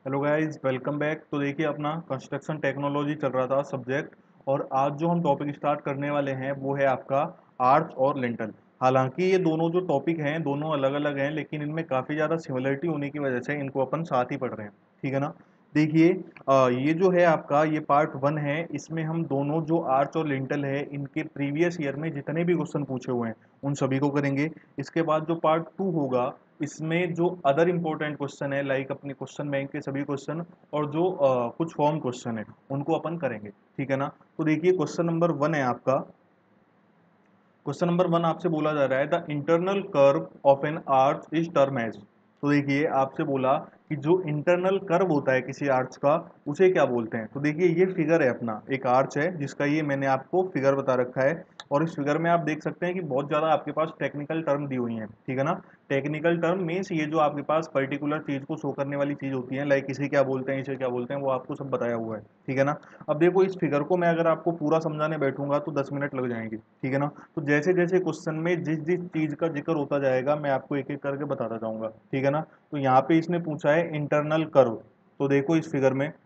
Hello guys, welcome back. तो देखिए, अपना कंस्ट्रक्शन टेक्नोलॉजी चल रहा था सब्जेक्ट, और आज जो हम टॉपिक स्टार्ट करने वाले हैं वो है आपका आर्च और लिंटल। हालांकि ये दोनों जो टॉपिक हैं दोनों अलग अलग हैं, लेकिन इनमें काफ़ी ज़्यादा सिमिलरिटी होने की वजह से इनको अपन साथ ही पढ़ रहे हैं। ठीक है ना। देखिए, ये जो है आपका ये पार्ट वन है। इसमें हम दोनों जो आर्च और लिंटल है इनके प्रीवियस ईयर में जितने भी क्वेश्चन पूछे हुए हैं उन सभी को करेंगे। इसके बाद जो पार्ट टू होगा इसमें जो अदर इम्पोर्टेंट क्वेश्चन है, लाइक अपने क्वेश्चन बैंक के सभी क्वेश्चन और जो कुछ फॉर्म क्वेश्चन है उनको अपन करेंगे। ठीक है ना। तो देखिए, क्वेश्चन नंबर वन है आपका। क्वेश्चन नंबर वन आपसे बोला जा रहा है the internal curve of an arch is termed as. तो देखिए, आपसे बोला कि जो इंटरनल कर्व होता है किसी आर्च का उसे क्या बोलते हैं। तो देखिए, ये फिगर है अपना, एक आर्च है जिसका ये मैंने आपको फिगर बता रखा है, और इस फिगर में आप देख सकते हैं कि बहुत ज़्यादा आपके पास टेक्निकल टर्म दी हुई हैं। ठीक है ना। टेक्निकल टर्म मीन्स ये जो आपके पास पर्टिकुलर चीज़ को शो करने वाली चीज़ होती है, लाइक इसे क्या बोलते हैं, इसे क्या बोलते हैं, वो आपको सब बताया हुआ है। ठीक है ना। अब देखो, इस फिगर को मैं अगर आपको पूरा समझाने बैठूंगा तो 10 मिनट लग जाएंगे। ठीक है ना। तो जैसे जैसे क्वेश्चन में जिस जिस चीज़ का जिक्र होता जाएगा मैं आपको एक एक करके बताता जाऊंगा। ठीक है ना। तो यहाँ पे इसने पूछा है इंटरनल कर्व। तो देखो, इस फिगर में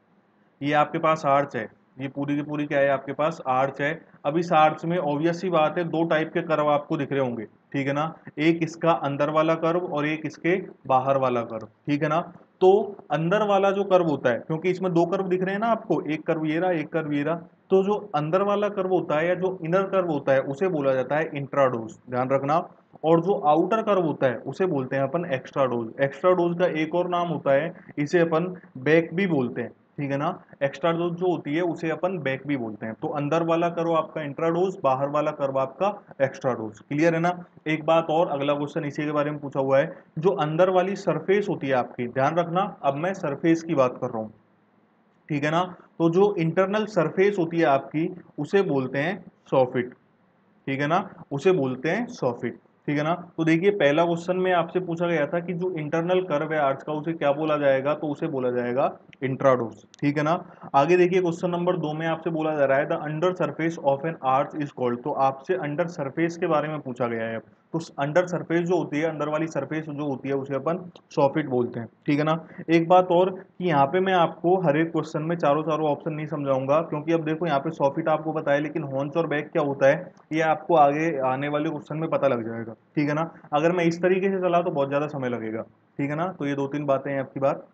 ये आपके पास आर्च है, ये पूरी की पूरी क्या है, आपके पास आर्च है। अब इस आर्च में ऑब्वियस सी बात है दो टाइप के कर्व आपको दिख रहे होंगे। ठीक है ना। एक इसका अंदर वाला कर्व और एक इसके बाहर वाला कर्व। ठीक है ना। तो अंदर वाला जो कर्व होता है, क्योंकि इसमें दो कर्व दिख रहे हैं ना आपको, एक कर्व ये रहा, एक कर्व ये रहा, तो जो अंदर वाला कर्व होता है या जो इनर कर्व होता है उसे बोला जाता है इंट्राडोज, ध्यान रखना। और जो आउटर कर्व होता है उसे बोलते हैं अपन एक्स्ट्रा डोज। एक्स्ट्रा डोज का एक और नाम होता है, इसे अपन बैक भी बोलते हैं। ठीक है ना। एक्स्ट्रा डोज जो होती है उसे अपन बैक भी बोलते हैं। तो अंदर वाला कर्व आपका इंट्रा डोज, बाहर वाला कर्व आपका एक्स्ट्रा डोज। क्लियर है ना। एक बात और, अगला क्वेश्चन इसी के बारे में पूछा हुआ है। जो अंदर वाली सरफेस होती है आपकी, ध्यान रखना, अब मैं सरफेस की बात कर रहा हूं। ठीक है ना। तो जो इंटरनल सरफेस होती है आपकी उसे बोलते हैं सॉफिट। ठीक है ना। उसे बोलते हैं सॉफिट। ठीक है ना। तो देखिए, पहला क्वेश्चन में आपसे पूछा गया था कि जो इंटरनल कर्व है आर्च का उसे क्या बोला जाएगा, तो उसे बोला जाएगा इंट्राडोज। ठीक है ना। आगे देखिए, क्वेश्चन नंबर दो में आपसे बोला जा रहा है the under surface of an arch is called. तो आपसे अंडर सरफेस के बारे में पूछा गया है। तो अंडर सरफेस जो होती है, अंदर वाली सरफेस जो होती है उसे अपन सॉफिट बोलते हैं। ठीक है ना। एक बात और कि यहाँ पे मैं आपको हर एक क्वेश्चन में चारों चारों ऑप्शन नहीं समझाऊंगा, क्योंकि अब देखो यहाँ पे सॉफिट आपको पता है, लेकिन हॉन्च और बैक क्या होता है ये आपको आगे आने वाले क्वेश्चन में पता लग जाएगा। ठीक है ना। अगर मैं इस तरीके से चला तो बहुत ज्यादा समय लगेगा। ठीक है ना। तो ये दो तीन बातें हैं आपकी बात।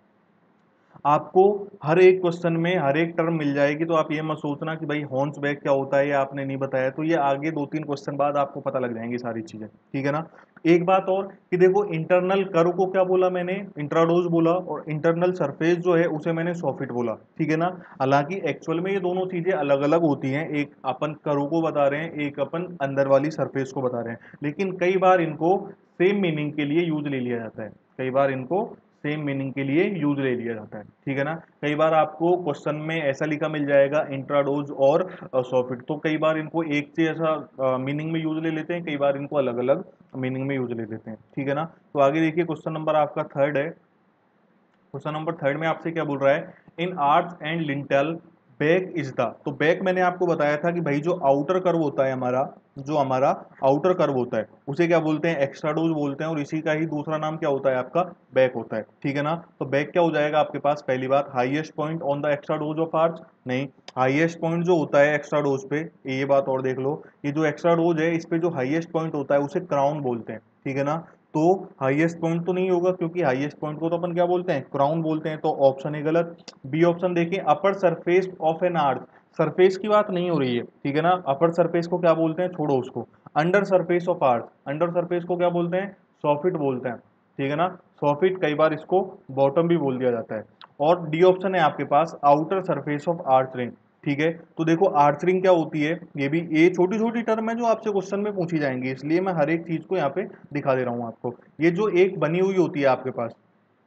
आपको हर एक क्वेश्चन में हर एक टर्म मिल जाएगी, तो आप ये मत सोचना कि भाई हॉर्न्स बैक क्या होता है ये आपने नहीं बताया, तो ये आगे दो तीन क्वेश्चन बाद आपको पता लग जाएंगी सारी चीजें। ठीक है ना। एक बात और कि देखो, इंटरनल कर्व को क्या बोला मैंने, इंट्राडोज बोला, और इंटरनल सरफेस जो है उसे मैंने सॉफिट बोला। ठीक है ना। हालांकि एक्चुअल में ये दोनों चीजें अलग अलग होती हैं, एक अपन कर्व को बता रहे हैं, एक अपन अंदर वाली सरफेस को बता रहे हैं, लेकिन कई बार इनको सेम मीनिंग के लिए यूज ले लिया जाता है। कई बार इनको सेम मीनिंग के लिए यूज ले लिया जाता है। ठीक है ना। कई बार आपको क्वेश्चन में ऐसा लिखा मिल जाएगा इंट्राडोज और सॉफिट, तो कई बार इनको एक से ऐसा मीनिंग में यूज ले लेते हैं, कई बार इनको अलग अलग मीनिंग में यूज ले लेते हैं। ठीक है ना। तो आगे देखिए, क्वेश्चन नंबर आपका थर्ड है। क्वेश्चन नंबर थर्ड में आपसे क्या बोल रहा है, in arch and lintel back is the. तो बैक मैंने आपको बताया था कि भाई जो आउटर कर्व होता है हमारा, जो हमारा आउटर कर्व होता है उसे क्या बोलते हैं, एक्स्ट्राडोज बोलते हैं, और इसी का ही दूसरा नाम क्या होता है आपका, बैक होता है। ठीक है ना। तो बैक क्या हो जाएगा आपके पास, पहली बात highest point on the extrados of arch. नहीं, हाईएस्ट पॉइंट जो होता है एक्स्ट्राडोज पे, ये बात और देख लो, ये जो एक्स्ट्राडोज है इस पे जो हाईएस्ट पॉइंट होता है उसे क्राउन बोलते हैं। ठीक है ना। तो हाईएस्ट पॉइंट तो नहीं होगा, क्योंकि हाईएस्ट पॉइंट को तो अपन क्या बोलते हैं, क्राउन बोलते हैं, तो ऑप्शन है गलत। बी ऑप्शन देखिए, upper surface of an arch. Surface की बात नहीं हो रही है। ठीक है ना। अपर सरफेस को क्या बोलते हैं, छोड़ो उसको। Under surface of arch, under surface को क्या बोलते हैं, सॉफिट बोलते हैं। ठीक है ना। सॉफिट, कई बार इसको बॉटम भी बोल दिया जाता है। और डी ऑप्शन है आपके पास, outer surface of arch ring. ठीक है। तो देखो, आर्चरिंग क्या होती है, ये भी ये छोटी छोटी टर्म है जो आपसे क्वेश्चन में पूछी जाएंगी, इसलिए मैं हर एक चीज को यहाँ पे दिखा दे रहा हूँ आपको। ये जो एक बनी हुई होती है आपके पास,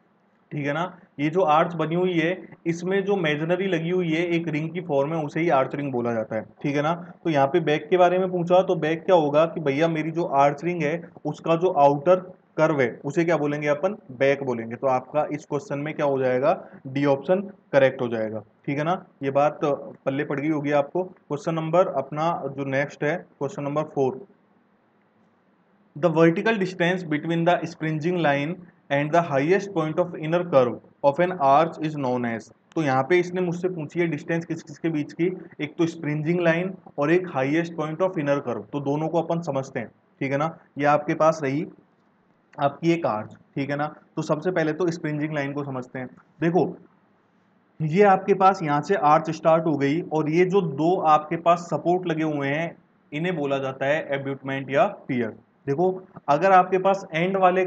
ठीक है ना, ये जो आर्च बनी हुई है इसमें जो मेजनरी लगी हुई है एक रिंग की फॉर्म है, उसे ही आर्च रिंग बोला जाता है। ठीक है ना। तो यहाँ पे बैक के बारे में पूछा, तो बैक क्या होगा कि भैया मेरी जो आर्च रिंग है उसका जो आउटर कर्व है उसे क्या बोलेंगे अपन, बैक बोलेंगे। तो आपका इस क्वेश्चन में क्या हो जाएगा, डी ऑप्शन करेक्ट हो जाएगा। ठीक है ना। ये बात पल्ले पड़ गई होगी आपको। क्वेश्चन नंबर अपना जो नेक्स्ट है, question number four, the vertical distance between the springing line and the highest point of inner curve of an arch is known as. तो यहाँ पे इसने मुझसे पूछी है डिस्टेंस किस किसके बीच की, एक तो स्प्रिंजिंग लाइन और एक highest point of inner curve. तो दोनों को अपन समझते हैं, ठीक है ना। ये आपके पास रही आपकी एक आर्च, ठीक है ना। तो सबसे पहले तो स्प्रिंजिंग लाइन को समझते हैं। देखो ये आपके पास यहाँ से आर्च स्टार्ट हो गई और ये जो दो आपके पास सपोर्ट लगे हुए हैं इन्हें बोला जाता है एब्यूटमेंट या पियर। देखो अगर आपके पास एंड वाले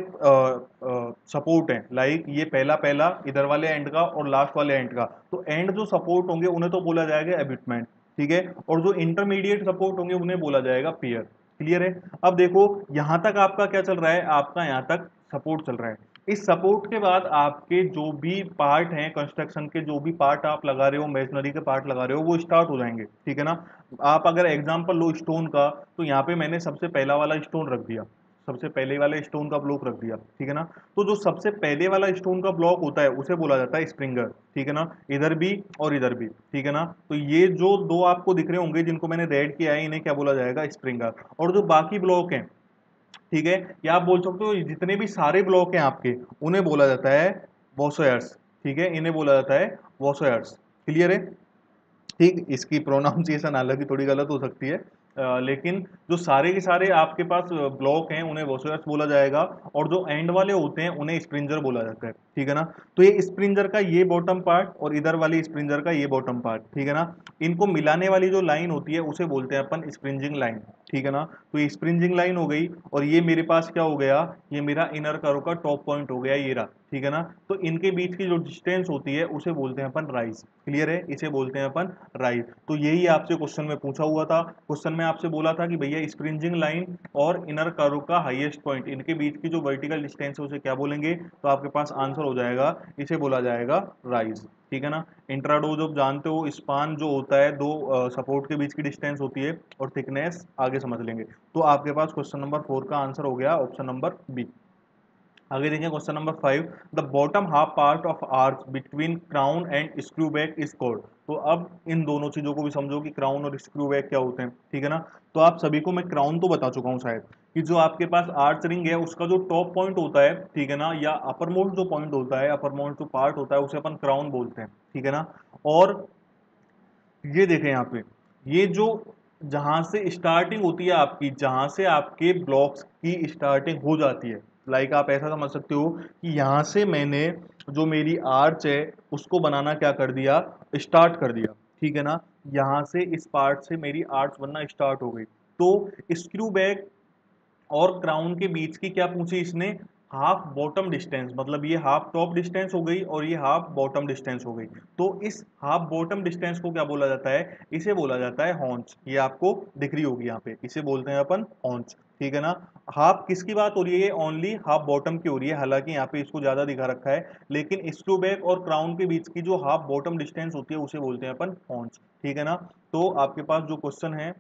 सपोर्ट हैं, लाइक ये पहला पहला इधर वाले एंड का और लास्ट वाले एंड का, तो एंड जो सपोर्ट होंगे उन्हें तो बोला जाएगा एब्यूटमेंट, ठीक है। और जो इंटरमीडिएट सपोर्ट होंगे उन्हें बोला जाएगा पियर। क्लियर है। अब देखो यहां तक आपका क्या चल रहा है, आपका यहां तक सपोर्ट चल रहा है। इस सपोर्ट के बाद आपके जो भी पार्ट हैं कंस्ट्रक्शन के, जो भी पार्ट आप लगा रहे हो, मेसनरी के पार्ट लगा रहे हो, वो स्टार्ट हो जाएंगे, ठीक है ना। आप अगर एग्जांपल लो स्टोन का, तो यहाँ पे मैंने सबसे पहला वाला स्टोन रख दिया, सबसे पहले वाले स्टोन का ब्लॉक रख दिया, ठीक है ना। तो जो सबसे पहले वाला स्टोन का ब्लॉक होता है उसे बोला जाता है स्प्रिंगर, ठीक है ना। इधर भी और इधर भी, ठीक है ना। तो ये जो दो आपको दिख रहे होंगे जिनको मैंने रेड किया है, इन्हें क्या बोला जाएगा, स्प्रिंगर। और जो बाकी ब्लॉक हैं, ठीक है, या आप बोल सकते हो जितने भी सारे ब्लॉक हैं आपके, उन्हें बोला जाता है वॉसोयर्स, ठीक है, इन्हें बोला जाता है वॉसोयर्स। क्लियर है। ठीक, इसकी प्रोनाउंसिएशन हालांकि थोड़ी गलत हो सकती है, लेकिन जो सारे के सारे आपके पास ब्लॉक हैं उन्हें वॉशर्स बोला जाएगा, और जो एंड वाले होते हैं उन्हें स्प्रिंजर बोला जाता है, ठीक है ना। तो ये स्प्रिंजर का ये बॉटम पार्ट और इधर वाली स्प्रिंजर का ये बॉटम पार्ट, ठीक है ना, इनको मिलाने वाली जो लाइन होती है उसे बोलते हैं अपन स्प्रिंजिंग लाइन, ठीक है ना। तो ये स्प्रिंजिंग लाइन हो गई, और ये मेरे पास क्या हो गया, ये मेरा इनर कर्व का टॉप पॉइंट हो गया, ये रहा, ठीक है ना। तो इनके बीच की जो डिस्टेंस होती है उसे बोलते हैं अपन राइज। क्लियर है, इसे बोलते हैं अपन राइज। तो यही आपसे क्वेश्चन में पूछा हुआ था। क्वेश्चन में आपसे बोला था कि भैया स्प्रिंजिंग लाइन और इनर कर्व का हाईएस्ट पॉइंट, इनके बीच की जो वर्टिकल डिस्टेंस है उसे क्या बोलेंगे, तो आपके पास आंसर हो जाएगा, इसे बोला जाएगा राइज, ठीक है ना। इंट्राडो जब जानते हो, स्पान जो होता है दो सपोर्ट के बीच की डिस्टेंस होती है, और थिकनेस आगे समझ लेंगे। तो आपके पास क्वेश्चन नंबर 4 का आंसर हो गया ऑप्शन नंबर बी। आगे देखें question number 5, the bottom half part of arch between crown and skewback is called. तो अब इन दोनों चीजों को भी समझो कि क्राउन और स्क्रू बैक क्या होते हैं, ठीक है ना। तो आप सभी को मैं क्राउन तो बता चुका हूं शायद, कि जो आपके पास आर्च रिंग है उसका जो टॉप पॉइंट होता है, ठीक है ना, या अपर मोस्ट जो पॉइंट होता है, अपर मोस्ट जो पार्ट होता है उसे अपन क्राउन बोलते हैं, ठीक है ना। और ये देखें यहाँ पे, ये जो जहां से स्टार्टिंग होती है आपकी, जहां से आपके ब्लॉक्स की स्टार्टिंग हो जाती है, लाइक आप ऐसा समझ सकते हो कि यहाँ से मैंने जो मेरी आर्च है उसको बनाना क्या कर दिया, स्टार्ट कर दिया, ठीक है ना। यहाँ से इस पार्ट से मेरी आर्च बनना स्टार्ट हो गई। तो स्क्रू बैक और क्राउन के बीच की क्या पूछी इसने, हाफ बॉटम डिस्टेंस, मतलब ये हाफ टॉप डिस्टेंस हो गई और ये हाफ बॉटम डिस्टेंस हो गई। तो इस हाफ बॉटम डिस्टेंस को क्या बोला जाता है, इसे बोला जाता है हॉन्च। ये आपको दिख रही होगी यहाँ पे, इसे बोलते हैं अपन हॉन्च, ठीक है ना। हाफ किसकी बात हो रही है, ओनली हाफ बॉटम की हो रही है, हालांकि यहाँ पे इसको ज्यादा दिखा रखा है, लेकिन स्क्रू बैक और क्राउन के बीच की जो हाफ बॉटम डिस्टेंस होती है उसे बोलते हैं अपन हॉन्च, ठीक है ना। तो आपके पास जो क्वेश्चन है,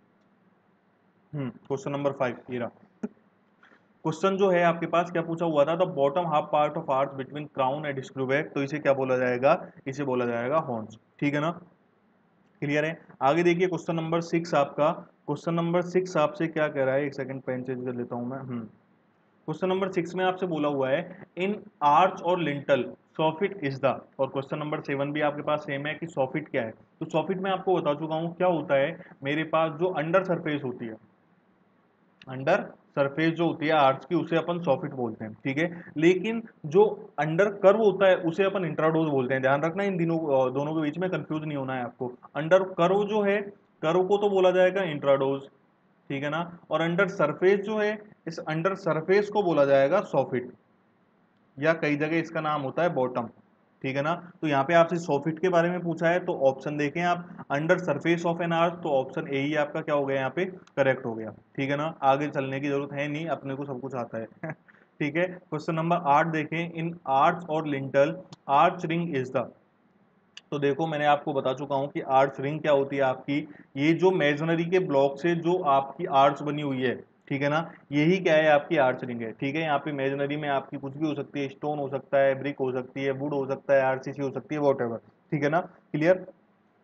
क्वेश्चन नंबर 5 ये रहा। क्वेश्चन जो है आपके पास क्या पूछा हुआ था, the bottom half part of arch between crown and skewback, तो इसे क्या बोला जाएगा, इसे बोला जाएगा हॉर्न्स, ठीक है ना। क्लियर है। आगे देखिए क्वेश्चन नंबर 6 आपका, क्वेश्चन नंबर 6 आपसे क्या कह रहा है, एक सेकंड पेन चेंज कर लेता हूं मैं। क्वेश्चन नंबर 6 में आपसे बोला हुआ है इन आर्च और लिंटल सॉफिट इज द, और क्वेश्चन नंबर 7 भी आपके पास सेम है कि सॉफिट क्या है। तो सॉफिट में आपको बता चुका हूं क्या होता है, मेरे पास जो अंडर सरफेस होती है, अंडर सरफेस जो होती है आर्च की उसे अपन सॉफिट बोलते हैं, ठीक है। लेकिन जो अंडर कर्व होता है उसे अपन इंट्राडोज बोलते हैं। ध्यान रखना इन दिनों दोनों के बीच में कंफ्यूज नहीं होना है आपको। अंडर कर्व जो है, कर्व को तो बोला जाएगा इंट्राडोज, ठीक है ना। और अंडर सरफेस जो है, इस अंडर सरफेस को बोला जाएगा सॉफिट, या कई जगह इसका नाम होता है बॉटम, ठीक है ना। तो यहाँ पे आपसे सॉफिट के बारे में पूछा है, तो ऑप्शन देखें आप, under surface of an arch, तो ऑप्शन ए ही आपका क्या हो गया यहाँ पे, करेक्ट हो गया, ठीक है ना। आगे चलने की जरूरत है नहीं, अपने को सब कुछ आता है ठीक है। क्वेश्चन नंबर 8 देखें, इन आर्च और lintel arch ring is the. तो देखो मैंने आपको बता चुका हूं कि आर्च रिंग क्या होती है आपकी, ये जो मेजनरी के ब्लॉक से जो आपकी आर्च बनी हुई है, ठीक है ना, यही क्या है, आपकी आर्च रिंग है, ठीक है। यहाँ पे मेजनरी में आपकी कुछ भी हो सकती है, स्टोन हो सकता है, ब्रिक हो सकती है, वुड हो सकता है, आरसीसी हो सकती है, वॉट, ठीक है ना। क्लियर।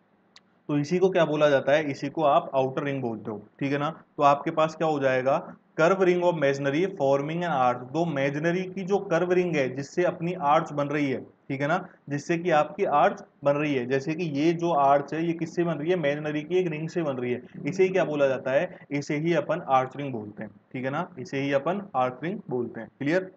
तो इसी को क्या बोला जाता है, इसी को आप आउटर रिंग बोलते हो, ठीक है ना। तो आपके पास क्या हो जाएगा, curve ring of masonry forming an arch, दो मेजनरी की जो कर्व रिंग है जिससे अपनी आर्च बन रही है, ठीक है ना, जिससे कि आपकी आर्च बन रही है। जैसे कि ये जो आर्च है ये किससे बन रही है, मेजनरी की एक रिंग से बन रही है। इसे ही क्या बोला जाता है, इसे ही अपन आर्च रिंग बोलते हैं, ठीक है ना, इसे ही अपन आर्च रिंग बोलते हैं। क्लियर।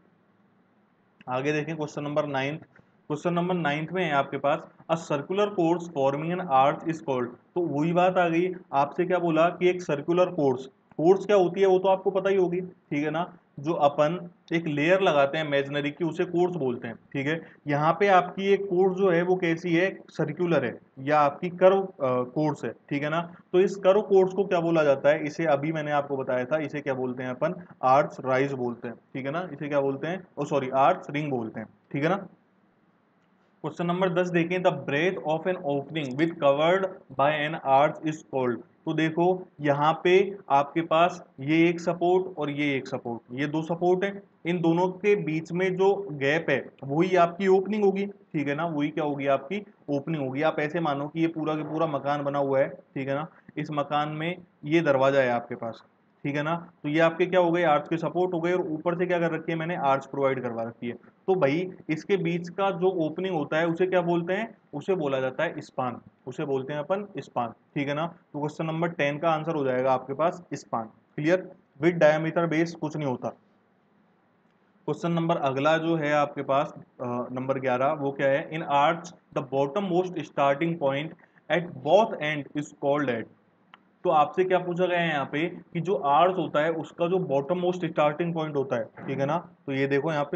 आगे देखें क्वेश्चन नंबर 9। क्वेश्चन नंबर 9 में है आपके पास a circular course forming an arch is called. तो वही बात आ गई, आपसे क्या बोला कि एक सर्कुलर कोर्स, कोर्स क्या होती है वो तो आपको पता ही होगी, ठीक है ना, जो अपन एक लेयर लगाते हैं इमेजिनरी की उसे कोर्स बोलते हैं, ठीक है। यहाँ पे आपकी एक कोर्स जो है वो कैसी है, सर्कुलर है या आपकी कर्व कोर्स है, ठीक है ना। तो इस कर्व कोर्स को क्या बोला जाता है, इसे अभी मैंने आपको बताया था, इसे क्या बोलते हैं अपन, आर्च राइज बोलते हैं, ठीक है ना, इसे क्या बोलते हैं, ओ सॉरी आर्च रिंग बोलते हैं, ठीक है ना। क्वेश्चन नंबर 10 देखें, the breadth of an opening with covered by an arch is called. तो देखो यहाँ पे आपके पास ये एक सपोर्ट और ये एक सपोर्ट, ये दो सपोर्ट है, इन दोनों के बीच में जो गैप है वही आपकी ओपनिंग होगी, ठीक है ना, वही क्या होगी, आपकी ओपनिंग होगी। आप ऐसे मानो कि ये पूरा का पूरा मकान बना हुआ है, ठीक है ना, इस मकान में ये दरवाजा है आपके पास, ठीक है ना, तो ये आपके क्या हो गए, आर्च के सपोर्ट हो गए, और ऊपर से क्या कर रखी है मैंने, आर्च प्रोवाइड करवा रखी है। तो भाई इसके बीच का जो ओपनिंग होता है उसे क्या बोलते हैं, उसे बोला जाता है स्पान, उसे बोलते हैं अपन स्पान, ठीक है ना। तो क्वेश्चन नंबर 10 का आंसर हो जाएगा आपके पास span. Clear. With diameter base कुछ नहीं होता। क्वेश्चन नंबर अगला जो है आपके पास नंबर 11, वो क्या है, in arch the bottom most starting point at both end is called at. तो आपसे क्या पूछा गया है यहाँ पे कि जो आर्च होता है उसका जो बॉटम मोस्ट स्टार्टिंग पॉइंट होता है, ठीक है ना, तो ये देखो यहाँ पे,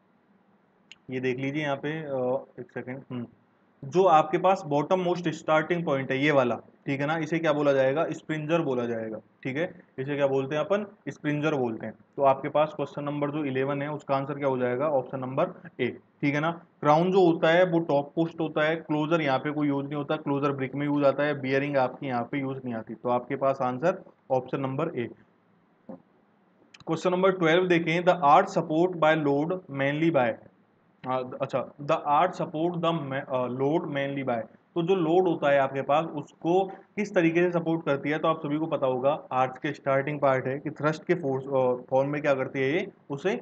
ये देख लीजिए यहाँ पे एक सेकेंड, जो आपके पास बॉटम मोस्ट स्टार्टिंग पॉइंट है ये वाला, ठीक है ना, इसे क्या बोला जाएगा, स्प्रिंजर बोला जाएगा, ठीक है, इसे क्या बोलते हैं अपन, स्प्रिंजर बोलते हैं। तो आपके पास क्वेश्चन नंबर जो 11 है उसका आंसर क्या हो जाएगा, ऑप्शन नंबर ए, ठीक है ना। क्राउन जो होता है वो टॉप पोस्ट होता है, क्लोजर यहाँ पे कोई यूज नहीं होता, क्लोजर ब्रिक में यूज आता है, बियरिंग आपकी यहाँ पे यूज नहीं आती, तो आपके पास answer option number A. Question number 12 देखें, the art support by load mainly by, अच्छा, the art support the load mainly by. तो जो लोड होता है आपके पास उसको किस तरीके से सपोर्ट करती है, तो आप सभी को पता होगा, आर्च के स्टार्टिंग पार्ट है कि थ्रस्ट के फोर्स फॉर्म में क्या करती है ये, उसे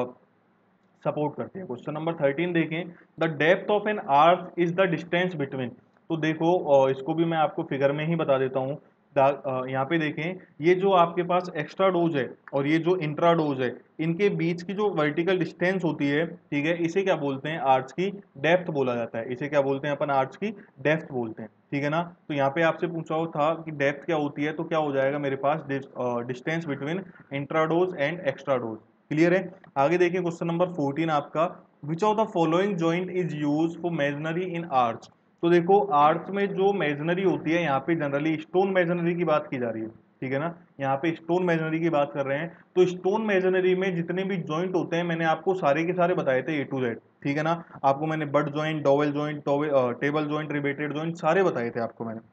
सपोर्ट करती है। क्वेश्चन नंबर 13 देखें, the depth of an arch is the distance between. तो देखो इसको भी मैं आपको फिगर में ही बता देता हूँ। यहाँ पे देखें, ये जो आपके पास एक्स्ट्रा डोज है और ये जो इंट्रा डोज है, इनके बीच की जो वर्टिकल डिस्टेंस होती है, ठीक है, इसे क्या बोलते हैं, आर्च की डेप्थ बोला जाता है, इसे क्या बोलते हैं अपन, आर्च की डेप्थ बोलते हैं, ठीक है ना। तो यहाँ पे आपसे पूछा हो था कि डेप्थ क्या होती है, तो क्या हो जाएगा मेरे पास, distance between intrados and extrados. Clear है। आगे देखिए क्वेश्चन नंबर 14 आपका, which of the following joint is use for masonry in arch. तो देखो आर्च में जो मेजनरी होती है, यहाँ पे जनरली स्टोन मेजनरी की बात की जा रही है, ठीक है ना, यहाँ पे स्टोन मेजनरी की बात कर रहे हैं। तो स्टोन मेजनरी में जितने भी जॉइंट होते हैं मैंने आपको सारे के सारे बताए थे A to Z, ठीक है ना। आपको मैंने butt joint, dowel joint, table joint, rebated joint सारे बताए थे आपको मैंने,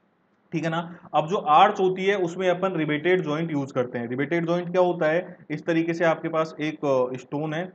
ठीक है ना। अब जो आर्च होती है उसमें अपन रिबेटेड जॉइंट यूज करते हैं। रिबेटेड जॉइंट क्या होता है, इस तरीके से आपके पास एक स्टोन है,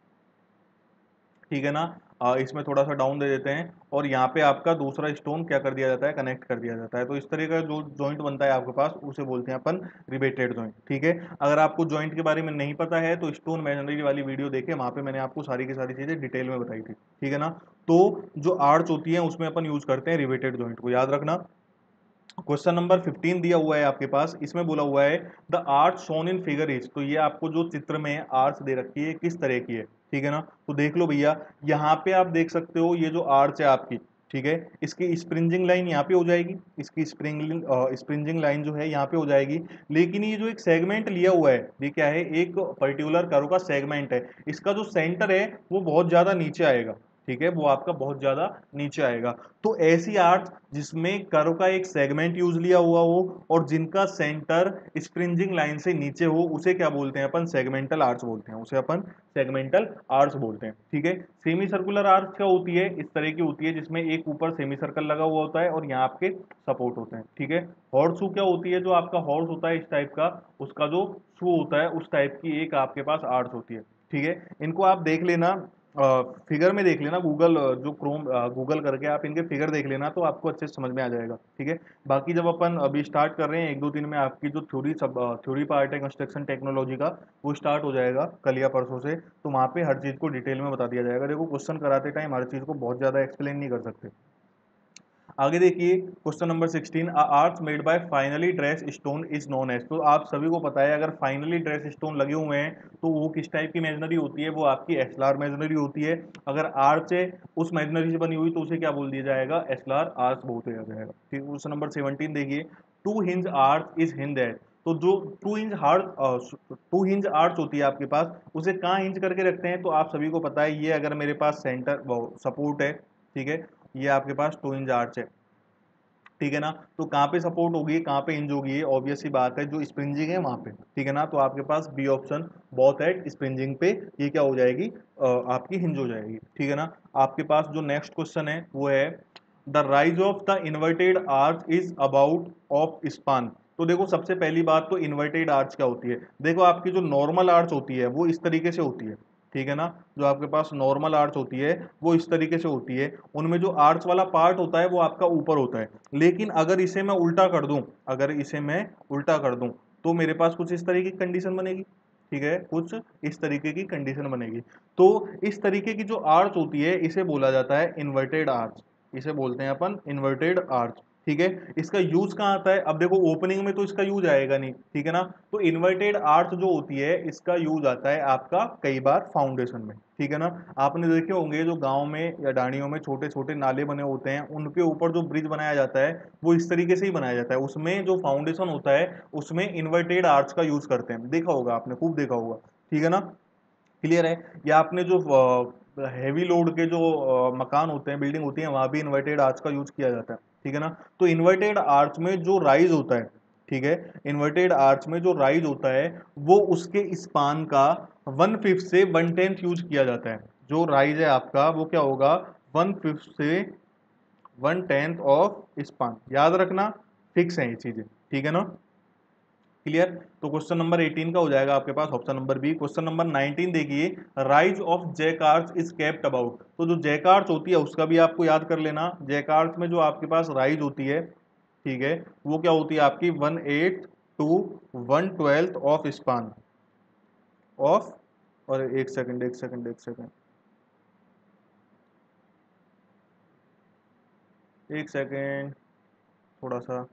ठीक है ना, इसमें थोड़ा सा डाउन दे देते हैं और यहाँ पे आपका दूसरा स्टोन क्या कर दिया जाता है, कनेक्ट कर दिया जाता है। तो इस तरह का जो जॉइंट बनता है आपके पास उसे बोलते हैं अपन रिबेटेड जॉइंट, ठीक है। अगर आपको जॉइंट के बारे में नहीं पता है तो स्टोन मेजनरी वाली वीडियो देखें, वहां पे मैंने आपको सारी की सारी चीजें डिटेल में बताई थी, ठीक है ना। तो जो आर्च होती है उसमें अपन यूज करते हैं रिबेटेड जॉइंट को, याद रखना। क्वेश्चन नंबर 15 दिया हुआ है आपके पास, इसमें बोला हुआ है the arch shown in figure is. तो ये आपको जो चित्र में आर्च दे रखी है किस तरह की है, ठीक है ना। तो देख लो भैया, यहाँ पे आप देख सकते हो ये जो आर्च है आपकी, ठीक है, इसकी स्प्रिंजिंग लाइन यहाँ पे हो जाएगी, इसकी स्प्रिंजिंग लाइन जो है यहाँ पे हो जाएगी। लेकिन ये जो एक सेगमेंट लिया हुआ है, ये क्या है, एक पर्टिकुलर कर्व का सेगमेंट है, इसका जो सेंटर है वो बहुत ज्यादा नीचे आएगा, ठीक है, वो आपका बहुत ज्यादा नीचे आएगा। तो ऐसी आर्च जिसमें कर्व का एक सेगमेंट यूज लिया हुआ हो और जिनका सेंटर स्प्रिंजिंग लाइन से नीचे हो, उसे क्या बोलते हैं अपन, सेगमेंटल आर्च बोलते हैं, उसे अपन सेगमेंटल आर्च बोलते हैं, ठीक है। सेमी सर्कुलर आर्च क्या होती है, इस तरह की होती है जिसमें एक ऊपर सेमी सर्कल लगा हुआ होता है और यहाँ आपके सपोर्ट होते हैं, ठीक है। हॉर्स क्या होती है, जो आपका हॉर्स होता है इस टाइप का, उसका जो शू होता है उस टाइप की एक आपके पास आर्च होती है, ठीक है। इनको आप देख लेना, फिगर में देख लेना, गूगल जो क्रोम गूगल करके आप इनके फिगर देख लेना तो आपको अच्छे से समझ में आ जाएगा, ठीक है। बाकी जब अपन अभी स्टार्ट कर रहे हैं 1 2 3 में आपकी जो थ्योरी पार्ट है कंस्ट्रक्शन टेक्नोलॉजी का, वो स्टार्ट हो जाएगा कल या परसों से। तो वहाँ पे हर चीज़ को डिटेल में बता दिया जाएगा। देखो क्वेश्चन कराते टाइम हर चीज़ को बहुत ज़्यादा एक्सप्लेन नहीं कर सकते। आगे देखिए question number 16, arch made by finely dress stone is known as. तो आप सभी को पता है अगर फाइनली ड्रेस स्टोन लगे हुए हैं तो वो किस टाइप की मेजनरी होती है, वो आपकी एस्लार मेजनरी होती है। अगर आर्च है उस मेजनरी से बनी हुई तो उसे क्या बोल दिया जाएगा, एस्लार आर्च बोल दिया जाएगा। ठीक, क्वेश्चन नंबर 17 देखिए, two hinge arch is hinge at. तो जो टू हिंज आर्च होती है आपके पास, उसे कहाँ हिंज करके रखते हैं, तो आप सभी को पता है ये अगर मेरे पास सेंटर सपोर्ट है, ठीक है, ये आपके पास 2 इंच आर्च है, ठीक है ना। तो कहाँ पे सपोर्ट होगी, कहाँ पे हिंज होगी, ऑब्वियस सी बात है जो स्प्रिंजिंग है वहां पे, ठीक है ना। तो आपके पास B option, both at springing पे ये क्या हो जाएगी, आपकी हिंज हो जाएगी, ठीक है ना। आपके पास जो नेक्स्ट क्वेश्चन है वो है the rise of the inverted arch is about of span. तो देखो सबसे पहली बात तो इन्वर्टेड आर्च क्या होती है, देखो आपकी जो नॉर्मल आर्च होती है वो इस तरीके से होती है, ठीक है ना। जो आपके पास नॉर्मल आर्च होती है वो इस तरीके से होती है, उनमें जो आर्च वाला पार्ट होता है वो आपका ऊपर होता है। लेकिन अगर इसे मैं उल्टा कर दूं, अगर इसे मैं उल्टा कर दूं तो मेरे पास कुछ इस तरीके की कंडीशन बनेगी, ठीक है, कुछ इस तरीके की कंडीशन बनेगी। तो इस तरीके की जो आर्च होती है इसे बोला जाता है इन्वर्टेड आर्च, इसे बोलते हैं अपन इन्वर्टेड आर्च, ठीक है। इसका यूज कहाँ आता है, अब देखो ओपनिंग में तो इसका यूज आएगा नहीं, ठीक है ना। तो इन्वर्टेड आर्च जो होती है इसका यूज आता है आपका कई बार फाउंडेशन में, ठीक है ना। आपने देखे होंगे जो गांव में या डाणियों में छोटे छोटे नाले बने होते हैं उनके ऊपर जो ब्रिज बनाया जाता है वो इस तरीके से ही बनाया जाता है, उसमें जो फाउंडेशन होता है उसमें इन्वर्टेड आर्च का यूज करते हैं, देखा होगा आपने, खूब देखा होगा, ठीक है ना। क्लियर है। या आपने जो हैवी लोड के जो मकान होते हैं, बिल्डिंग होती है, वहां भी इन्वर्टेड आर्च का यूज किया जाता है, ठीक है ना। तो इन्वर्टेड आर्च में जो राइज होता है, ठीक है, इन्वर्टेड आर्च में जो राइज होता है वो उसके स्पान का 1/5 से 1/10 यूज किया जाता है। जो राइज है आपका वो क्या होगा, 1/5 से 1/10 ऑफ स्पान, याद रखना, फिक्स है ये चीजें, ठीक है ना। क्लियर। तो क्वेश्चन नंबर 18 का हो जाएगा आपके पास option number B. Question number 19 देखिए, rise of jack arch is kept about. तो जो जैकार्च होती है उसका भी आपको याद कर लेना, जैकार्च में जो आपके पास राइज होती है, ठीक है, वो क्या होती है आपकी 1/8 टू 1/12 ऑफ स्पान ऑफ, और एक सेकंड एक सेकंड एक सेकंड एक सेकंड, थोड़ा सा,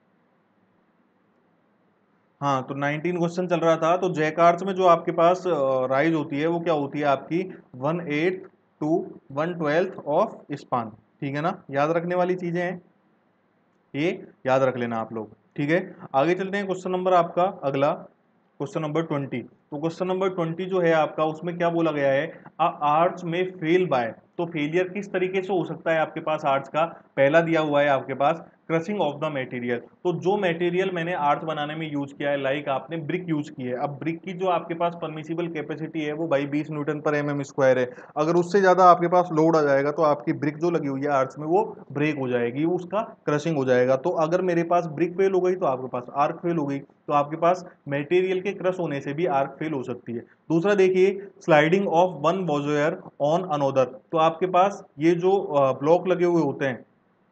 हाँ, तो 19 क्वेश्चन चल रहा था। तो जैकार्च में जो आपके पास राइज होती है वो क्या होती है आपकी 1/8 टू 1/12 ऑफ स्पान, ठीक है ना। याद रखने वाली चीजें हैं ये, याद रख लेना आप लोग, ठीक है। आगे चलते हैं, क्वेश्चन नंबर आपका अगला, क्वेश्चन नंबर 20। तो क्वेश्चन नंबर 20 जो है आपका उसमें क्या बोला गया है, आर्च में फेल बाय। तो फेलियर किस तरीके से हो सकता है आपके पास आर्च का, पहला दिया हुआ है आपके पास क्रशिंग ऑफ द मटेरियल। तो जो मटेरियल मैंने आर्च बनाने में यूज किया है, लाइक आपने ब्रिक यूज की है, अब ब्रिक की जो आपके पास परमिसिबल कैपेसिटी है वो भाई 20 न्यूटन पर एमएम स्क्वायर है। अगर उससे ज्यादा आपके पास लोड आ जाएगा तो आपकी ब्रिक जो लगी हुई है आर्च में वो ब्रेक हो जाएगी, वो उसका क्रशिंग हो जाएगा। तो अगर मेरे पास ब्रिक फेल हो गई तो आपके पास आर्क फेल हो गई, तो आपके पास मटेरियल के क्रश होने से भी आर्क फेल हो सकती है। दूसरा देखिए, sliding of one voussoir on another. तो आपके पास ये जो ब्लॉक लगे हुए होते हैं,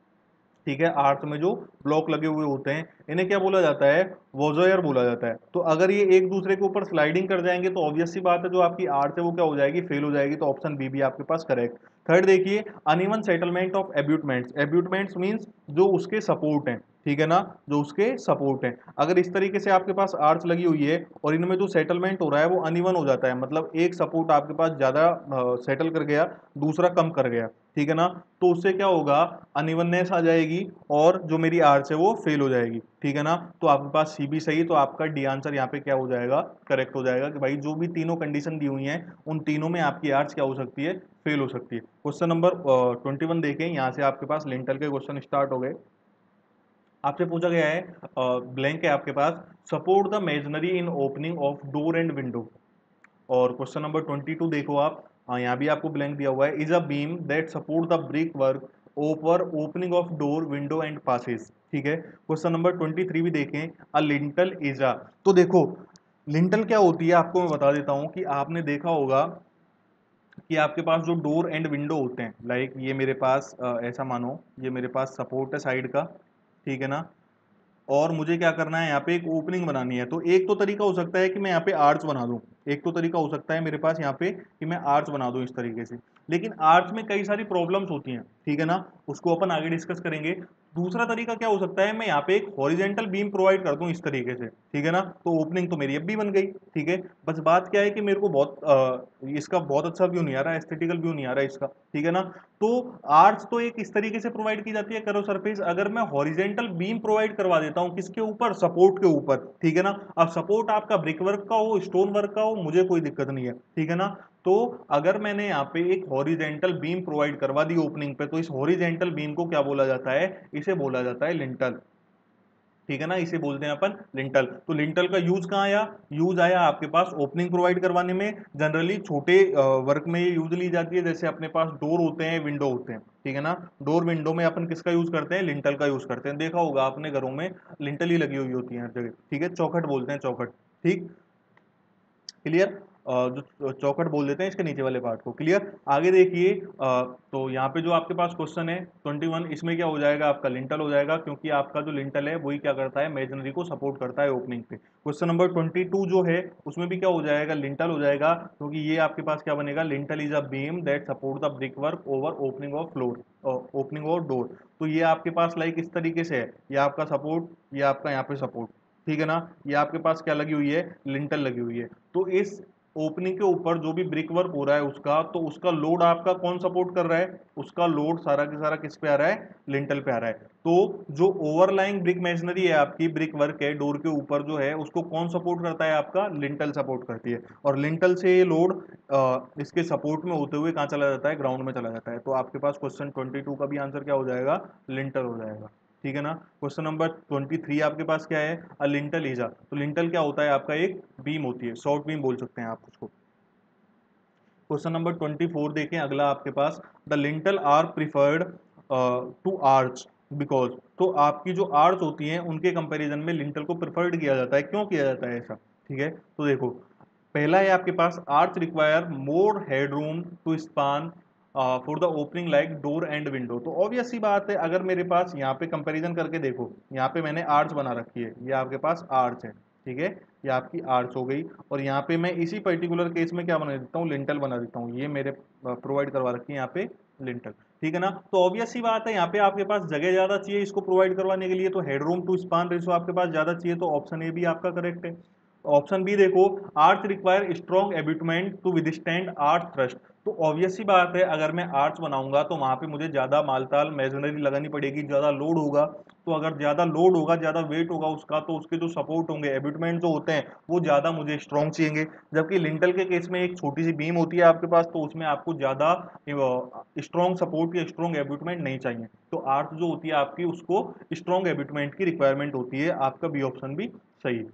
ठीक है, आर्थ में जो ब्लॉक लगे हुए होते हैं इन्हें क्या बोला जाता है, वोजोयर बोला जाता है। तो अगर ये एक दूसरे के ऊपर स्लाइडिंग कर जाएंगे तो ऑब्वियस सी बात है जो आपकी आर्थ है वो क्या हो जाएगी, फेल हो जाएगी। तो ऑप्शन बी भी आपके पास करेक्ट। थर्ड देखिए, uneven settlement of abutments. Abutments means जो उसके सपोर्ट हैं, ठीक है ना, जो उसके सपोर्ट हैं। अगर इस तरीके से आपके पास आर्च लगी हुई है और इनमें जो सेटलमेंट हो रहा है वो अनइवन हो जाता है, मतलब एक सपोर्ट आपके पास ज्यादा सेटल कर गया, दूसरा कम कर गया, ठीक है ना, तो उससे क्या होगा, अनइवननेस आ जाएगी और जो मेरी आर्च है वो फेल हो जाएगी, ठीक है ना। तो आपके पास सी भी सही, तो आपका डी आंसर यहाँ पे क्या हो जाएगा, करेक्ट हो जाएगा कि भाई जो भी तीनों कंडीशन दी हुई हैं उन तीनों में आपकी आर्च क्या हो सकती है, फेल हो सकती है। क्वेश्चन नंबर 21 देखें, यहाँ से आपके पास लिंटल के क्वेश्चन स्टार्ट हो गए। आपसे पूछा गया है, ब्लैंक है आपके पास, support the masonry in opening of door and window. और क्वेश्चन नंबर 22 देखो आप, हाँ यहाँ भी आपको ब्लैंक दिया हुआ है, is a beam that support the brick work over opening of door window and passes, ठीक है। क्वेश्चन नंबर 23 भी देखें, अ लिंटल इज अ। तो देखो लिंटल क्या होती है आपको मैं बता देता हूँ कि आपने देखा होगा कि आपके पास जो डोर एंड विंडो होते हैं, लाइक ये मेरे पास ऐसा मानो ये मेरे पास सपोर्ट है साइड का, ठीक है ना, और मुझे क्या करना है, यहाँ पे एक ओपनिंग बनानी है। तो एक तो तरीका हो सकता है कि मैं यहाँ पे आर्च बना दूं, एक तो तरीका हो सकता है मेरे पास यहाँ पे कि मैं आर्च बना दूं इस तरीके से, लेकिन आर्च में कई सारी प्रॉब्लम्स होती हैं, ठीक है ना, उसको अपन आगे डिस्कस करेंगे। दूसरा तरीका क्या हो सकता है, मैं यहाँ पे एक हॉरिजेंटल बीम प्रोवाइड कर दूं इस तरीके से, ठीक है ना, तो ओपनिंग तो मेरी अब भी बन गई, ठीक है। बस बात क्या है कि मेरे को इसका बहुत अच्छा व्यू नहीं आ रहा है, एस्थेटिकल व्यू नहीं आ रहा है इसका, ठीक है ना। तो आर्च तो एक इस तरीके से प्रोवाइड की जाती है कर्व सरफेस, अगर मैं हॉरिजेंटल बीम प्रोवाइड करवा देता हूं किसके ऊपर, सपोर्ट के ऊपर, ठीक है ना। अब सपोर्ट आपका ब्रिक वर्क का हो, स्टोन वर्क का हो, मुझे कोई दिक्कत नहीं है, ठीक है ना। तो अगर मैंने यहाँ पे एक हॉरिजेंटल बीम प्रोवाइड करवा दी ओपनिंग पे, तो इस हॉरिजेंटल बीम को क्या बोला जाता है, इसे बोला जाता है लिंटल, ठीक है ना, इसे बोलते हैं अपन लिंटल। तो लिंटल का यूज कहाँ आया, यूज आया आपके पास ओपनिंग प्रोवाइड करवाने में, जनरली छोटे वर्क में ये यूज ली जाती है, जैसे अपने पास डोर होते हैं, विंडो होते हैं, ठीक है ना। डोर विंडो में अपन किसका यूज करते हैं, लिंटल का यूज करते हैं, देखा होगा आपने घरों में लिंटल ही लगी हुई होती है हर जगह, ठीक है, चौखट बोलते हैं चौखट, ठीक, क्लियर। जो चौखट बोल देते हैं इसके नीचे वाले पार्ट को, क्लियर। आगे देखिए, तो यहाँ पे जो आपके पास क्वेश्चन है 21, इसमें क्या हो जाएगा, आपका लिंटल हो जाएगा, क्योंकि आपका जो लिंटल है वही क्या करता है, मेजनरी को सपोर्ट करता है ओपनिंग पे। क्वेश्चन नंबर 22 जो है उसमें भी क्या हो जाएगा, लिंटल हो जाएगा, क्योंकि ये आपके पास क्या बनेगा, lintel is a beam that support the brick work over opening of floor, opening और डोर। तो ये आपके पास लाइक इस तरीके से है, ये आपका सपोर्ट, ये आपका यहाँ पे सपोर्ट, ठीक है ना, ये आपके पास क्या लगी हुई है, लिंटल लगी हुई है। तो इस ओपनिंग के ऊपर जो भी ब्रिक वर्क हो रहा है उसका, तो उसका लोड आपका कौन सपोर्ट कर रहा है, उसका लोड सारा के सारा किस पे आ रहा है, लिंटल पे आ रहा है। तो जो ओवरलाइंग ब्रिक मेशनरी है आपकी, ब्रिक वर्क है डोर के ऊपर जो है, उसको कौन सपोर्ट करता है, आपका लिंटल सपोर्ट करती है, और लिंटल से ये लोड इसके सपोर्ट में होते हुए कहाँ चला जाता है, ग्राउंड में चला जाता है। तो आपके पास क्वेश्चन 22 का भी आंसर क्या हो जाएगा, लिंटल हो जाएगा, ठीक है ना। क्वेश्चन नंबर 23 आपके पास क्या है, अ लिंटल इज अ, तो लिंटल क्या होता है, आपका एक बीम होती है, शॉर्ट बीम बोल सकते हैं आप उसको। क्वेश्चन नंबर 24 देखें अगला आपके पास, the lintel are preferred to arch because, तो आपकी जो आर्च होती हैं उनके कंपैरिजन में लिंटल को प्रिफर्ड किया जाता है, क्यों किया जाता है ऐसा, ठीक है। तो देखो, पहला है आपके पास, arch require more headroom to span for the opening like door and window. तो ऑब्वियस सी बात है, अगर मेरे पास यहाँ पे कंपैरिजन करके देखो, यहाँ पे मैंने आर्च बना रखी है, ये आपके पास आर्च है, ठीक है, ये आपकी आर्च हो गई, और यहाँ पे मैं इसी पर्टिकुलर केस में क्या बना देता हूँ, लिंटल बना देता हूँ, ये मेरे प्रोवाइड करवा रखी है यहाँ पे लिंटल, ठीक है ना। तो ऑब्वियस सी बात है, यहाँ पे आपके पास जगह ज्यादा चाहिए इसको प्रोवाइड करवाने के लिए, तो हेडरूम टू स्पान रेशो आपके पास ज्यादा चाहिए, तो ऑप्शन ए भी आपका करेक्ट है। ऑप्शन बी देखो, arch require strong abutment to withstand arch thrust. तो ऑब्वियस सी बात है, अगर मैं आर्च बनाऊंगा तो वहां पे मुझे ज्यादा मालताल मेजनरी लगानी पड़ेगी, ज्यादा लोड होगा, तो अगर ज्यादा लोड होगा, ज्यादा वेट होगा उसका, तो उसके जो सपोर्ट होंगे, एबिटमेंट जो होते हैं वो ज्यादा मुझे स्ट्रॉन्ग चाहिए। जबकि लिंटल के केस में एक छोटी सी बीम होती है आपके पास, तो उसमें आपको ज्यादा स्ट्रॉन्ग सपोर्ट या स्ट्रॉन्ग एबिटमेंट नहीं चाहिए। तो आर्च जो होती है आपकी, उसको स्ट्रॉन्ग एबिटमेंट की रिक्वायरमेंट होती है, आपका बी ऑप्शन भी सही है।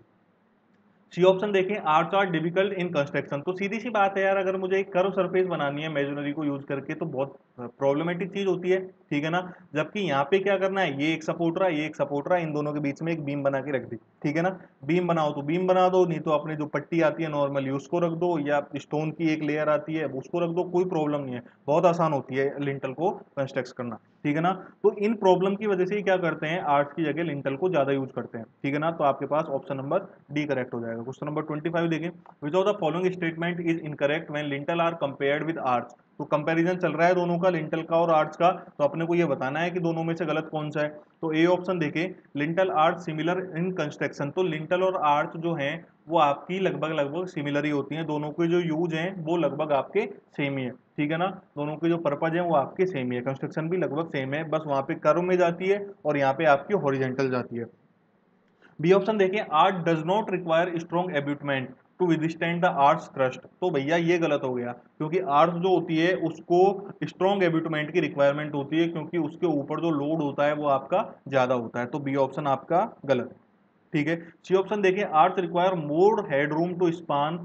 सी ऑप्शन देखें, arch are difficult in construction. तो सीधी सी बात है यार, अगर मुझे एक कर्व सरफेस बनानी है मेजनरी को यूज करके, तो बहुत प्रॉब्लमेटिक चीज होती है, ठीक है ना। जबकि यहाँ पे क्या करना है, ये एक सपोर्ट रहा, ये एक सपोर्ट रहा, इन दोनों के बीच में एक बीम बना के रख दी, ठीक है ना। बीम बनाओ तो बीम बना दो, नहीं तो अपने जो पट्टी आती है नॉर्मली उसको रख दो, या स्टोन की एक लेयर आती है उसको रख दो, कोई प्रॉब्लम नहीं है, बहुत आसान होती है लिंटल को कंस्ट्रक्ट करना, ठीक है ना। तो इन प्रॉब्लम की वजह से ही क्या करते हैं, आर्च की जगह लिंटल को ज्यादा यूज करते हैं, ठीक है ना। तो आपके पास ऑप्शन नंबर डी करेक्ट हो जाएगा। क्वेश्चन नंबर 25 देखें, which of the following statement is incorrect when lintel are compared with arch. तो कंपैरिजन चल रहा है दोनों का, लिंटल का और आर्च का, तो अपने को ये बताना है कि दोनों में से गलत कौन सा है। तो ए ऑप्शन देखें, lintel arch similar in construction. तो लिंटल और आर्च जो हैं वो आपकी लगभग लगभग सिमिलर ही होती हैं, दोनों के जो यूज हैं वो लगभग आपके सेम ही है, ठीक है ना। दोनों के जो पर्पज है वो आपके सेम ही है, कंस्ट्रक्शन भी लगभग सेम है, बस वहां पे कर्व में जाती है और यहाँ पे आपकी हॉरिजेंटल जाती है। बी ऑप्शन देखें, arch does not require strong abutment to withstand the arch thrust. तो भैया ये गलत हो गया, क्योंकि आर्च जो होती है उसको स्ट्रॉन्ग एब्यूटमेंट की रिक्वायरमेंट होती है, क्योंकि उसके ऊपर जो लोड होता है वो आपका ज्यादा होता है। तो बी ऑप्शन आपका गलत, ठीक है। सी ऑप्शन देखिए, arch require more headroom to span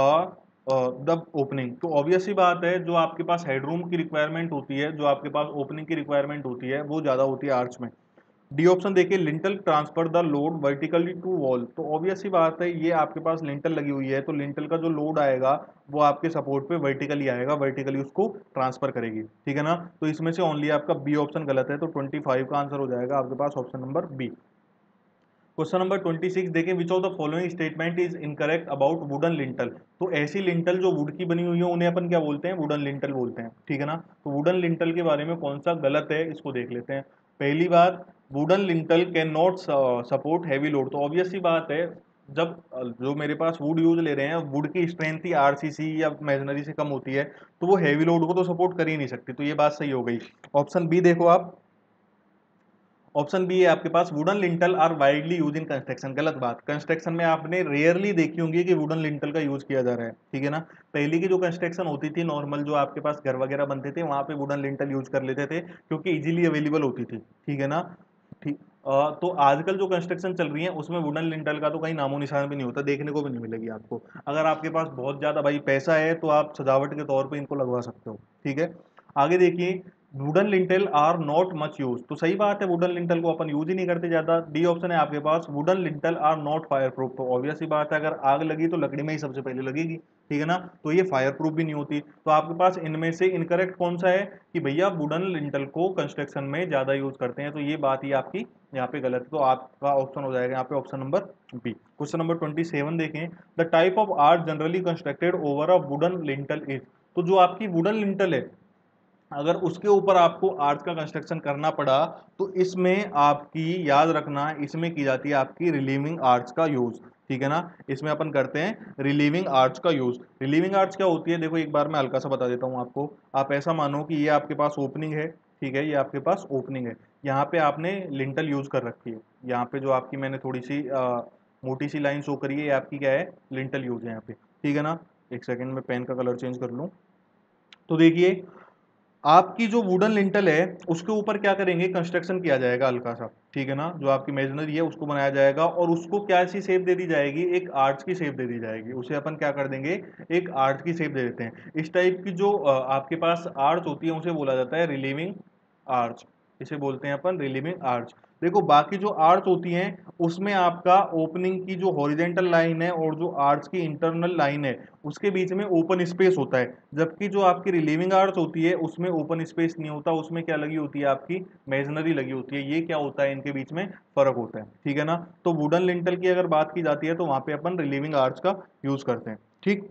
the opening. तो ऑब्वियस सी बात है, जो आपके पास हेडरूम की रिक्वायरमेंट होती है, जो आपके पास ओपनिंग की रिक्वायरमेंट होती है, वो ज्यादा होती है आर्च में। डी ऑप्शन देखिए lintel transfer the load vertically to wall, तो ऑब्वियस सी बात है ये आपके पास लिंटल लगी हुई है तो लिंटल का जो लोड आएगा वो आपके सपोर्ट पे वर्टिकली आएगा, वर्टिकली उसको ट्रांसफर करेगी, ठीक है ना। तो इसमें से ओनली आपका बी ऑप्शन गलत है, तो 25 का आंसर हो जाएगा आपके पास option number B. Question number 26 देखें, which of the following statement is incorrect about wooden lintel, तो ऐसी लिंटल जो वुड की बनी हुई है उन्हें अपन क्या बोलते हैं, वुडन लिंटल बोलते हैं, ठीक है ना। तो वुडन लिंटल के बारे में कौन सा गलत है इसको देख लेते हैं। पहली बात, wooden lintel can not support heavy load, तो ऑब्वियस सी बात है जब जो मेरे पास वुड यूज ले रहे हैं वुड की स्ट्रेंथ ही आरसीसी या मेसनरी से कम होती है तो वो हैवी लोड को तो सपोर्ट कर ही नहीं सकती, तो ये बात सही हो गई। ऑप्शन बी देखो आप, ऑप्शन बी है आपके पास wooden lintel are widely use in construction, गलत बात। कंस्ट्रक्शन में आपने रेयरली देखी होंगी कि वुडन लिंटल का यूज किया जा रहा है, ठीक है ना। पहले की जो कंस्ट्रक्शन होती थी नॉर्मल, जो आपके पास घर वगैरह बनते थे वहां पे वुडन लिंटल यूज कर लेते थे क्योंकि इजीली अवेलेबल होती थी, ठीक है ना। ठीक। तो आजकल जो कंस्ट्रक्शन चल रही है उसमें वुडन लिंटल का तो कहीं नामो निशान भी नहीं होता, देखने को भी नहीं मिलेगी आपको। अगर आपके पास बहुत ज्यादा भाई पैसा है तो आप सजावट के तौर पे इनको लगवा सकते हो, ठीक है। आगे देखिए, wooden lintel are not much use, तो सही बात है वुडन लिंटल को अपन यूज ही नहीं करते ज्यादा। डी ऑप्शन है आपके पास wooden lintel are not fire proof, तो ऑब्वियस ही बात है अगर आग लगी तो लकड़ी में ही सबसे पहले लगेगी, ठीक है ना। तो ये फायर प्रूफ भी नहीं होती, तो आपके पास इनमें से इनकरेक्ट कौन सा है कि भैया वुडन लिंटल को कंस्ट्रक्शन में ज्यादा यूज करते हैं, तो ये बात ही आपकी यहाँ पे गलत है, तो आपका ऑप्शन हो जाएगा यहाँ पे option number B. Question number 27 देखें, the type of arch generally constructed over a wooden lintel is, तो जो आपकी वुडन लिंटल है अगर उसके ऊपर आपको आर्च का कंस्ट्रक्शन करना पड़ा तो इसमें आपकी याद रखना, इसमें की जाती है आपकी रिलीविंग आर्च का यूज, ठीक है ना। इसमें अपन करते हैं रिलीविंग आर्च का यूज। रिलीविंग आर्च क्या होती है, देखो एक बार मैं हल्का सा बता देता हूँ आपको। आप ऐसा मानो कि ये आपके पास ओपनिंग है, ठीक है, ये आपके पास ओपनिंग है, यहाँ पे आपने लिंटल यूज कर रखी है, यहाँ पे जो आपकी मैंने थोड़ी सी मोटी सी लाइन शो करी है ये आपकी क्या है, लिंटल यूज है यहाँ पे, ठीक है ना। एक सेकेंड में पेन का कलर चेंज कर लूँ। तो देखिए आपकी जो वुडन लिंटल है उसके ऊपर क्या करेंगे, कंस्ट्रक्शन किया जाएगा हल्का सा, ठीक है ना। जो आपकी मेजनरी है उसको बनाया जाएगा और उसको क्या सी शेप दे दी जाएगी, एक आर्च की शेप दे दी जाएगी, उसे अपन क्या कर देंगे, एक आर्च की शेप दे देते हैं। इस टाइप की जो आपके पास आर्च होती है उसे बोला जाता है रिलीविंग आर्च, इसे बोलते हैं अपन रिलीविंग आर्च। देखो बाकी जो आर्च होती हैं उसमें आपका ओपनिंग की जो हॉरिजेंटल लाइन है और जो आर्च की इंटरनल लाइन है उसके बीच में ओपन स्पेस होता है, जबकि जो आपकी रिलीविंग आर्च होती है उसमें ओपन स्पेस नहीं होता, उसमें क्या लगी होती है, आपकी मेजनरी लगी होती है। ये क्या होता है, इनके बीच में फर्क होता है, ठीक है ना। तो वुडन लिंटल की अगर बात की जाती है तो वहां पे अपन रिलीविंग आर्च का यूज करते हैं, ठीक।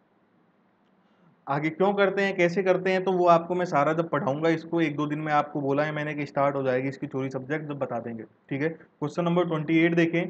आगे क्यों करते हैं, कैसे करते हैं, तो वो आपको मैं सारा जब पढ़ाऊंगा इसको, एक दो दिन में आपको बोला है मैंने कि स्टार्ट हो जाएगी इसकी थ्योरी सब्जेक्ट, जब बता देंगे, ठीक है। क्वेश्चन नंबर 28 देखें,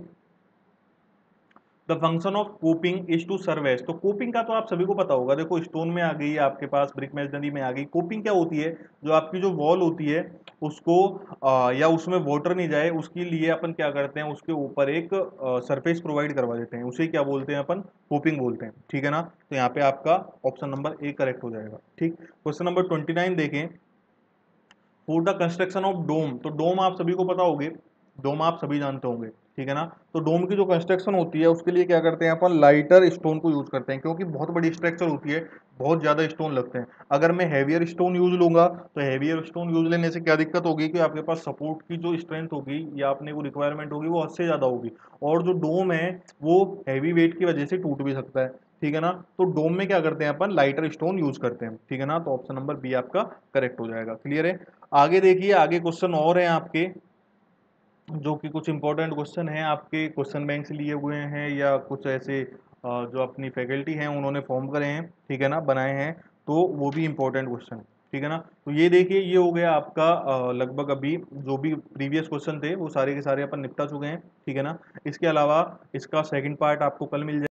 the function of coping is to serve as, तो कोपिंग का तो आप सभी को पता होगा, देखो स्टोन में आ गई आपके पास, ब्रिक मेसनरी में आ गई। कोपिंग क्या होती है, जो आपकी जो वॉल होती है उसको या उसमें वाटर नहीं जाए उसके लिए अपन क्या करते हैं, उसके ऊपर एक सरफेस प्रोवाइड करवा देते हैं, उसे क्या बोलते हैं अपन, कोपिंग बोलते हैं, ठीक है ना। तो यहाँ पे आपका ऑप्शन नंबर ए करेक्ट हो जाएगा, ठीक। क्वेश्चन नंबर 29 देखें, for the construction of dome, तो डोम आप सभी को पता होगे, डोम आप सभी जानते होंगे, ठीक है ना। तो डोम की जो कंस्ट्रक्शन होती है उसके लिए क्या करते हैं अपन, लाइटर स्टोन को यूज करते हैं, क्योंकि बहुत बड़ी स्ट्रक्चर होती है, बहुत ज्यादा स्टोन लगते हैं। अगर मैं हैवियर स्टोन यूज लूंगा तो हैवियर स्टोन यूज लेने से क्या दिक्कत होगी कि आपके पास सपोर्ट की जो स्ट्रेंथ होगी या अपने को रिक्वायरमेंट होगी वो हद से ज्यादा होगी, और जो डोम है वो हैवी वेट की वजह से टूट भी सकता है, ठीक है ना। तो डोम में क्या करते हैं अपन, लाइटर स्टोन यूज करते हैं, ठीक है ना। तो ऑप्शन नंबर बी आपका करेक्ट हो जाएगा, क्लियर है। आगे देखिए, आगे क्वेश्चन और हैं आपके, जो कि कुछ इंपॉर्टेंट क्वेश्चन हैं आपके, क्वेश्चन बैंक से लिए हुए हैं या कुछ ऐसे जो अपनी फैकल्टी हैं उन्होंने फॉर्म करे हैं, ठीक है ना, बनाए हैं, तो वो भी इंपॉर्टेंट क्वेश्चन, ठीक है ना। तो ये देखिए, ये हो गया आपका लगभग अभी जो भी प्रीवियस क्वेश्चन थे वो सारे के सारे अपन निपटा चुके हैं, ठीक है ना। इसके अलावा इसका सेकंड पार्ट आपको कल मिल जाएगा।